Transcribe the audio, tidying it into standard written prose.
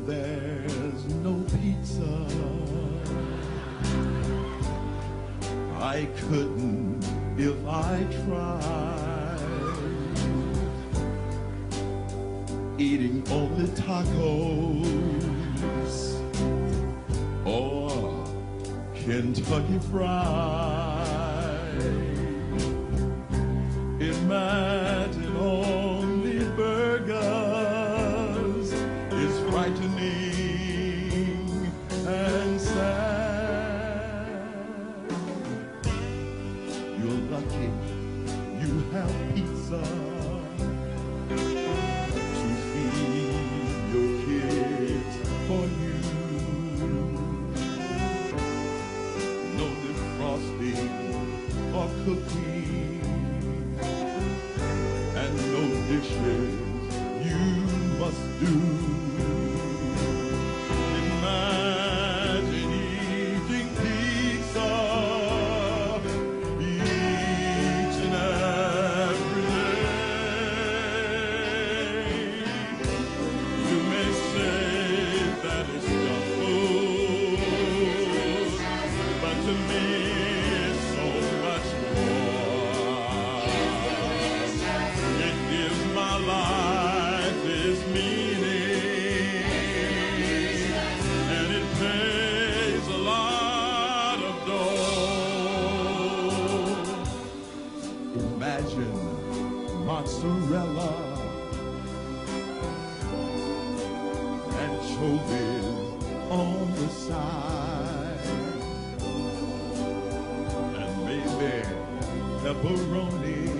there's no pizza, I couldn't if I tried. Eating only tacos or Kentucky Fried. Imagine only burgers is frightening and sad. You're lucky you have pizza to feed your kids for you. No defrosting or cooking, and no dishes you must do. Imagine eating pizza each and every day. You may say that it's just food, but to me it's so much more. It gives my life its meaning, and it pays a lot of dough. Imagine mozzarella, anchovies on the side, and maybe pepperoni